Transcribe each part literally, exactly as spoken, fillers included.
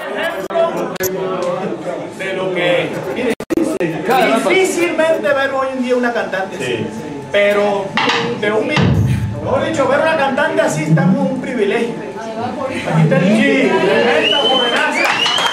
ejemplo de lo que difícilmente ver hoy en día una cantante así. Sí. Pero de un mejor dicho, ver una cantante así estamos en un privilegio. Aquí está el G, esta morenaza.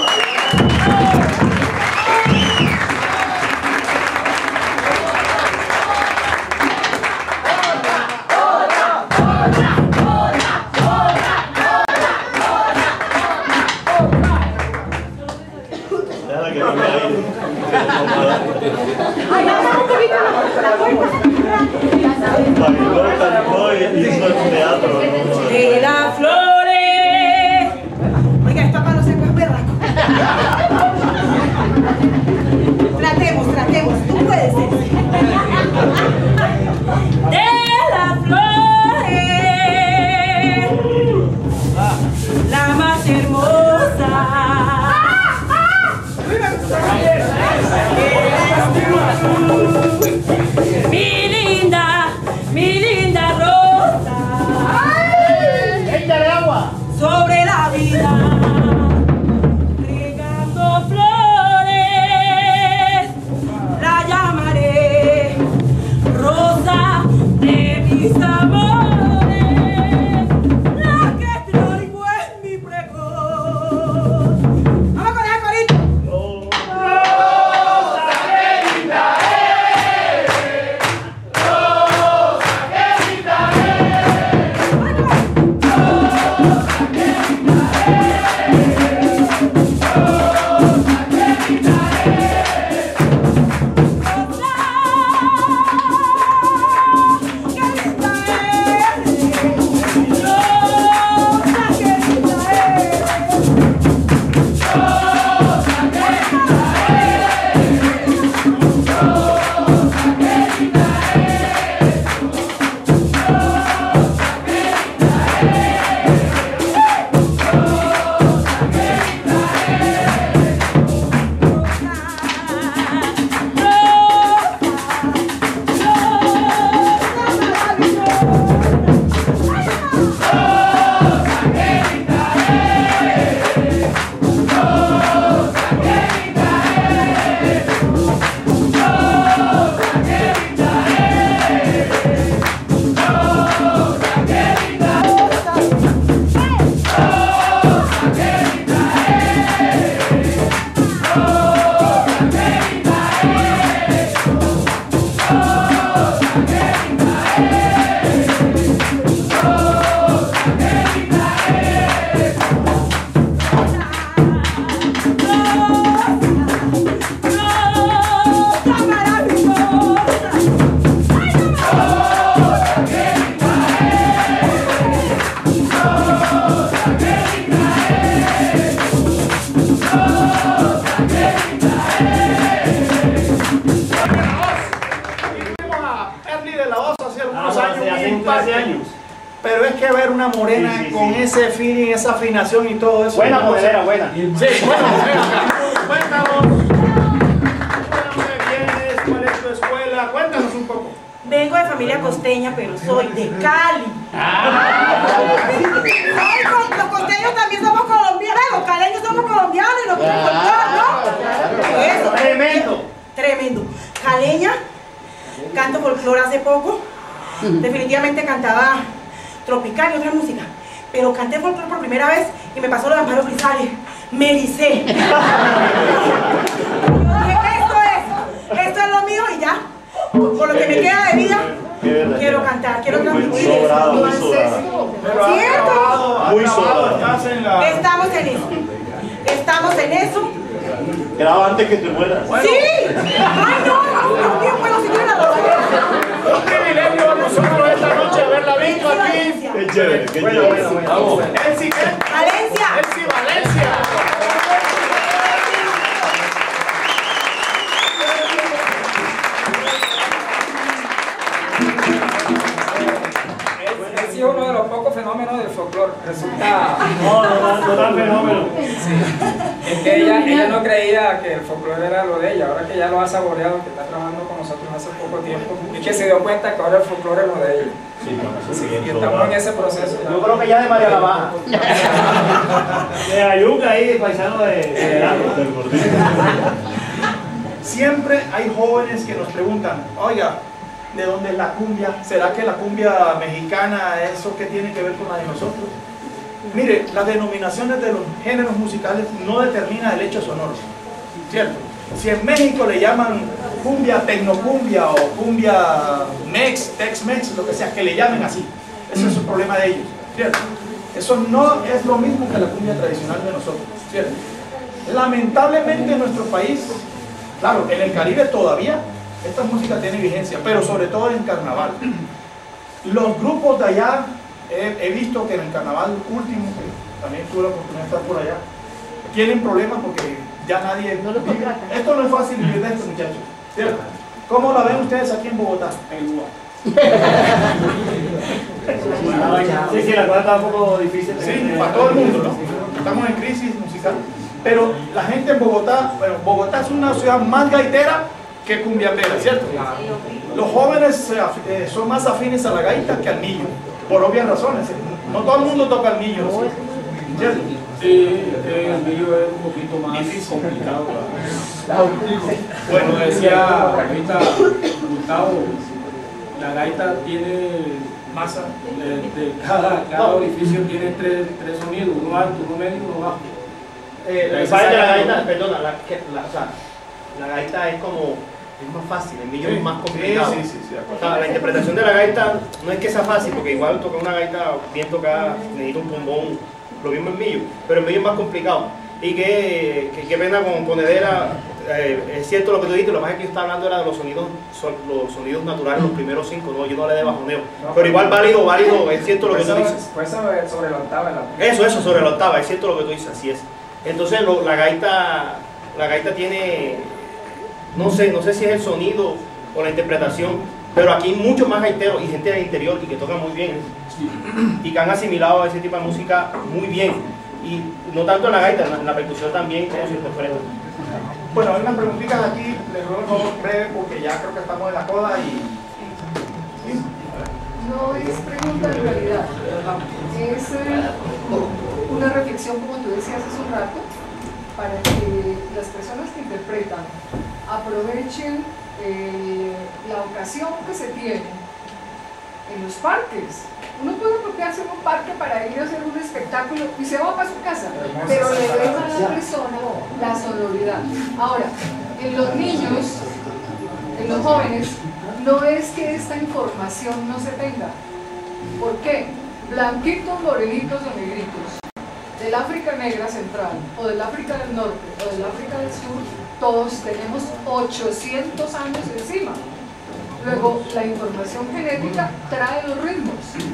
De las flores. Oiga, esto acá no se puede perra. Tratemos, tratemos. Tú puedes ser. De las flores, la más hermosa. Mi linda, mi linda rosa. ¡Échale agua! Sobre la vida, regando flores, la llamaré rosa de mis amores, la que traigo en mi pregón. Vamos con el corito. Pero es que ver una morena sí, sí, con sí. ese feeling, esa afinación y todo eso. Buena morenera, buena. Sí, buena morena. Cuéntanos. ¿Dónde vienes? ¿Cuál es tu escuela? Cuéntanos un poco. Vengo de familia costeña, pero soy de Cali. Ah. Ay, los costeños también somos colombianos. Los caleños somos colombianos y nos quieren folclor, ¿no? Eso. Tremendo. Tremendo. Caleña, canto folclor hace poco. Definitivamente cantaba tropical y otra música, pero canté folclore por primera vez y me pasó lo de Amparo Grisales. Me ericé. Yo dije, esto es, esto es lo mío y ya. Por lo que me queda de vida, quiero cantar, quiero transmitir eso. ¿Cierto? Muy sobrado. Estamos en eso. Estamos en eso. Graba antes que te mueras. ¡Sí! ¡Ay, no! ¡Dios mío! Bueno, si tiene la un privilegio nosotros esta noche haberla visto aquí. Qué chévere, qué bueno, chévere. Bueno, bueno, bueno. Elsie, ¿qué? Valencia. Elsie Valencia. Ha sido uno de los pocos fenómenos del folclore. Resulta. No, no, no, no, fenómeno. Sí. que ella, ella no creía que el folclore era lo de ella, ahora que ya lo ha saboreado, que está trabajando con nosotros hace poco tiempo, y que se dio cuenta que ahora el folclore es lo de ella. Sí, no, Sí, y estamos en ese proceso. yo creo que ya de María la Baja. De Ayuca ahí, paisano de, de Largo. Del Gordillo. Siempre hay jóvenes que nos preguntan, oiga, ¿de dónde es la cumbia? ¿Será que la cumbia mexicana, eso qué tiene que ver con la de nosotros? Mire, las denominaciones de los géneros musicales no determinan el hecho sonoro, ¿cierto? Si en México le llaman cumbia, tecnocumbia o cumbia mex, tex-mex, lo que sea, que le llamen así, eso es un problema de ellos, ¿cierto? Eso no es lo mismo que la cumbia tradicional de nosotros, ¿cierto? Lamentablemente en nuestro país, claro, en el Caribe todavía esta música tiene vigencia, pero sobre todo en carnaval. Los grupos de allá, he, he visto que en el carnaval último, que también tuve la oportunidad de estar por allá, tienen problemas porque ya nadie No lo vive. contratan. Esto no es fácil vivir de esto, muchachos, ¿cierto? ¿Cómo la ven ustedes aquí en Bogotá? Sí, sí, la cosa está un poco difícil. Sí, para todo el mundo, ¿no? Estamos en crisis musical. Pero la gente en Bogotá, bueno, Bogotá es una ciudad más gaitera que cumbiambera, ¿cierto? Los jóvenes eh, son más afines a la gaita que al millo, por obvias razones. No todo el mundo toca el millo, ¿cierto? Sí, el millo es un poquito más difícil, complicado. Bueno, Como decía ahorita Gustavo, la gaita tiene masa. de, de cada, cada orificio tiene tres, tres sonidos, uno alto, uno medio y uno bajo. Eh, lo que pasa es que la gaita, perdona, la, que- la, o sea, la gaita es como, es más fácil, el millo es más complicado. Sí, sí, sí, de acuerdo. O sea, la interpretación de la gaita no es que sea fácil, porque igual tocar una gaita bien tocada necesita un bombón, lo mismo en millo, pero el millo es más complicado. Y que, que, que pena con, con Edera, eh, es cierto lo que tú dijiste, lo más que yo estaba hablando era de los sonidos, son, los sonidos naturales, los primeros cinco, no, yo no le de bajoneo. No, Pero igual válido, válido, es cierto lo que Fue tú sobre, dices. fue sobre, sobre la octava. La... Eso, eso, sobre la octava, es cierto lo que tú dices, así es. Entonces lo- la gaita, la gaita tiene, no sé, no sé si es el sonido o la interpretación, pero aquí hay muchos más gaiteros y gente del interior y que tocan muy bien y que han asimilado ese tipo de música muy bien. Y no tanto en la gaita, en la, en la percusión también, como se interpreta. Bueno, hay unas preguntitas aquí, les ruego por favor breve porque ya creo que estamos en la coda y... ¿Sí? No es pregunta en realidad, es eh, una reflexión, como tú decías hace un rato, para que las personas que interpretan aprovechen eh, la ocasión que se tiene en los parques. Uno puede apropiarse en un parque para ir a hacer un espectáculo y se va para su casa, pero le deja a la persona la sonoridad. Ahora, en los niños, en los jóvenes, no es que esta información no se tenga. ¿Por qué? Blanquitos, morenitos o negritos, del África negra central, o del África del norte, o del África del sur, todos tenemos ochocientos años encima. Luego, la información genética trae los ritmos.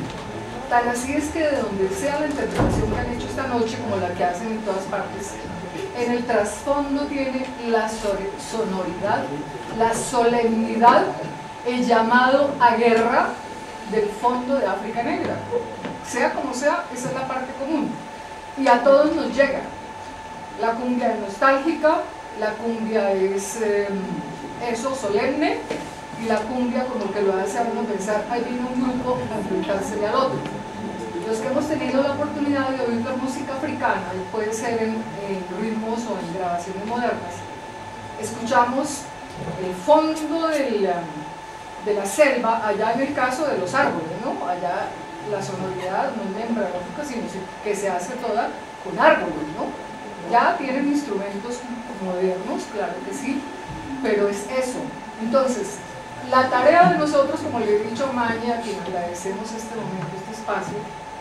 Tan así es que de donde sea la interpretación que han hecho esta noche, como la que hacen en todas partes, en el trasfondo tiene la sonoridad, la solemnidad, el llamado a guerra del fondo de África Negra. Sea como sea, esa es la parte común. Y a todos nos llega. La cumbia es nostálgica, la cumbia es eh, eso, solemne, y la cumbia como que lo hace a uno pensar, ahí viene un grupo a enfrentársele al otro. Los que hemos tenido la oportunidad de oír la música africana, y puede ser en, en ritmos o en grabaciones modernas, escuchamos el fondo del, de la selva, allá en el caso de los árboles, ¿no? Allá la sonoridad no es membranófica, sino que se hace toda con árboles, ¿no? Ya tienen instrumentos modernos, claro que sí, pero es eso. Entonces, la tarea de nosotros, como le he dicho a Maña, a quien agradecemos este momento, este espacio,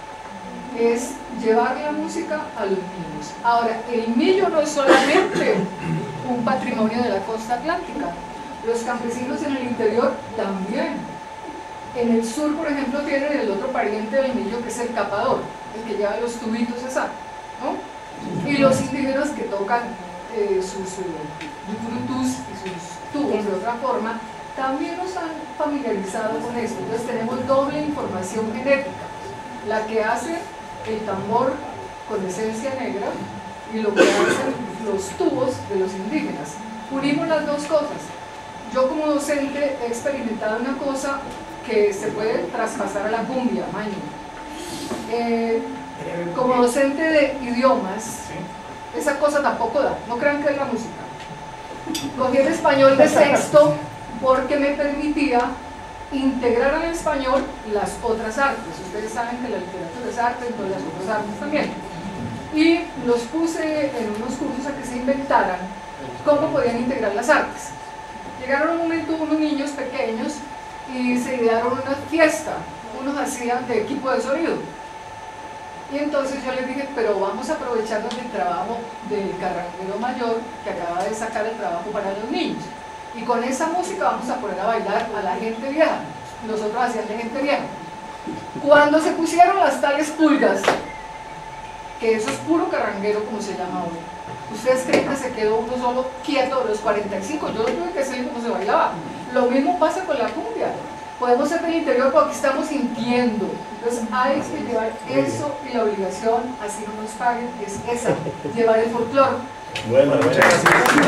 es llevar la música a los niños. Ahora, el millo no es solamente un patrimonio de la costa atlántica, los campesinos en el interior también. En el sur, por ejemplo, tienen el otro pariente del millo, que es el capador, el que lleva los tubitos esa, ¿no? Y los indígenas que tocan eh, sus yucurutus eh, y sus tubos de otra forma, también nos han familiarizado con esto. Entonces tenemos doble información genética, la que hace el tambor con esencia negra y lo que hacen los tubos de los indígenas. Unimos las dos cosas. Yo como docente he experimentado una cosa que se puede traspasar a la cumbia, maño. Eh, como docente de idiomas, esa cosa tampoco da, no crean que es la música. Cogí el español de sexto porque me permitía integrar al español las otras artes. Ustedes saben que la literatura es arte, entonces las otras artes también. Y los puse en unos cursos a que se inventaran cómo podían integrar las artes. Llegaron un momento unos niños pequeños y se idearon una fiesta, unos hacían de equipo de sonido. Y entonces yo les dije, pero vamos a aprovecharnos del trabajo del carranguero mayor que acaba de sacar el trabajo para los niños. Y con esa música vamos a poner a bailar a la gente vieja. Nosotros hacían de gente vieja. Cuando se pusieron las tales pulgas, que eso es puro carranguero como se llama hoy, ¿ustedes creen que se quedó uno solo quieto de los cuarenta y cinco? Yo no tuve que decirle cómo se bailaba. Lo mismo pasa con la cumbia. Podemos ser del interior porque estamos sintiendo. Entonces hay que llevar eso y la obligación, así no nos paguen, es esa, llevar el folclore. Bueno, muchas gracias.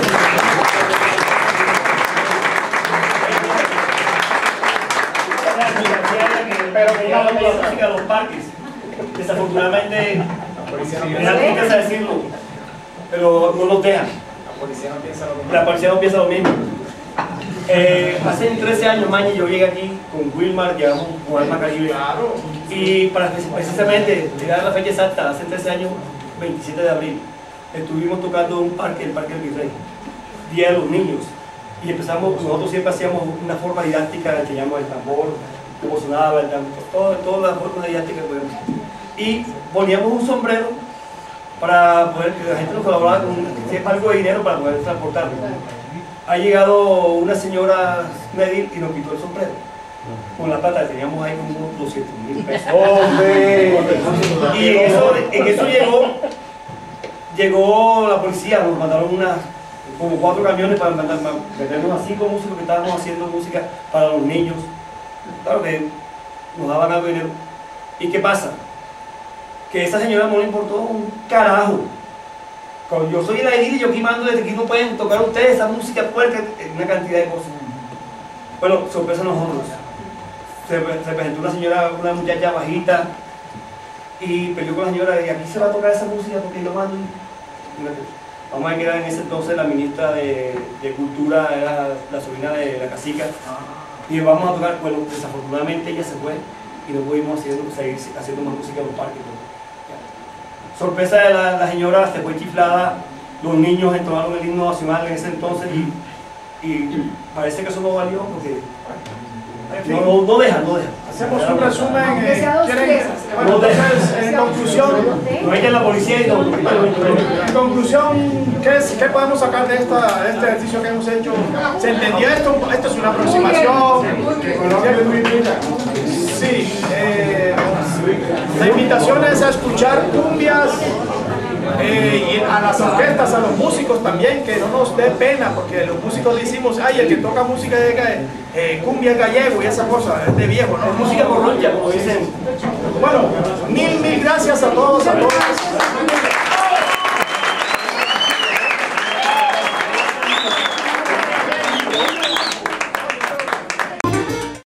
Pero que ya la música de los parques, desafortunadamente, me da tristeza decirlo, pero no nos dejan. La policía no piensa lo mismo. La policía no piensa lo mismo. Eh, hace trece años, Mañi, yo llegué aquí con Wilmar, llegamos con Alma Caribe. Claro. Y para precisamente llegar a la fecha exacta, hace trece años, veintisiete de abril, estuvimos tocando un parque, el Parque del Virrey, Día de los Niños. Y empezamos, nosotros siempre hacíamos una forma didáctica, enseñamos el tambor, cómo sonaba, el tambor, todo, toda la forma didáctica que podemos. Y poníamos un sombrero para poder que la gente nos colaborara con un, algo de dinero para poder transportarlo. Ha llegado una señora Medil y nos quitó el sombrero con la plata, teníamos ahí como unos doscientos mil pesos. ¡Hombre! Y en eso, en eso llegó, llegó la policía, nos mandaron una, como cuatro camiones para meternos a cinco músicos que estábamos haciendo música para los niños. Claro que nos daban algo de dinero. ¿Y qué pasa? Que esa señora no le importó un carajo. Cuando yo soy el edil y yo aquí mando desde aquí no pueden tocar ustedes esa música fuerte, una cantidad de cosas. Bueno, sorpresa a nosotros. Se, se presentó una señora, una muchacha bajita y peleó con la señora y aquí se va a tocar esa música porque yo mando. Vamos a ver que era en ese entonces la ministra de, de Cultura, era la sobrina de la cacica. Y vamos a tocar, bueno, desafortunadamente ella se fue y no pudimos hacer, seguir haciendo más música en los parques. Sorpresa de la, la señora, se fue chiflada, los niños entonaron el himno nacional en ese entonces y, y parece que eso no valió porque no, no, no dejan, no dejan. Hacemos un resumen. Aunque Eh, sea dos ¿quieren? piezas. Bueno, entonces, en conclusión, No ella en la policía y no. en conclusión, ¿qué, es, ¿qué podemos sacar de, esta, de este ejercicio que hemos hecho? ¿Se entendió esto? Esto es una aproximación. Sí, eh, la invitación es a escuchar cumbias eh, y a las orquestas, a los músicos también, que no nos dé pena, porque los músicos decimos, ay, el que toca música de eh, cumbia gallego y esa cosa, es de viejo, ¿no? Música corroncha, como dicen.